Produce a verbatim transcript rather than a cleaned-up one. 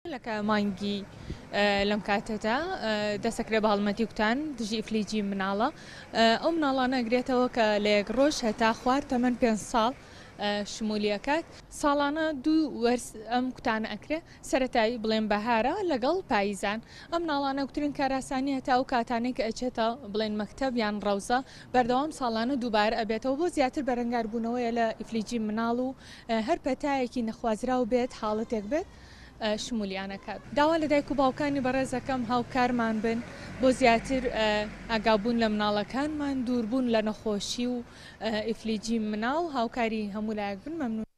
لەکە مانگی لەم کاتەدا دەسەکرێ بە هەڵمەتی کوتان دژی ئیفلیجی مناڵە ئەو مناڵانە ئەگرێتەوە کە لە یەک ڕۆژ هەتا خوار تەمەەن پێنج ساڵ شمولیەکەات ساڵانە دوو وەرس ئەم کوتانە ئەکرێ سەرەتایی بڵێن بەهارە لەگەڵ پاییزان ئەم ناڵانە کوترین کاراسانی هەتا و کاتانێک کە ئەچێتە بڵێن مەکتەب یان ڕەوزە بەردەوام ساڵانە دووبارە ئەبێتەوە بۆ زیاتر بەرەنگاربوونەوەیە لە ئیفلیجی مناڵ و هەر پەتایەکی نەخوازراو بێت حاڵەتێک بێت شمولیانەکات داوا لە دایک و باوکانی بەڕێزەکەم هاوکارمان بن بۆ زیاتر ئاگابوون لە مناڵەکانمان دووربوون لە نەخۆشی و ئیفلیجی مناڵ هاوکاری هەموو لایەک بن مەمنون.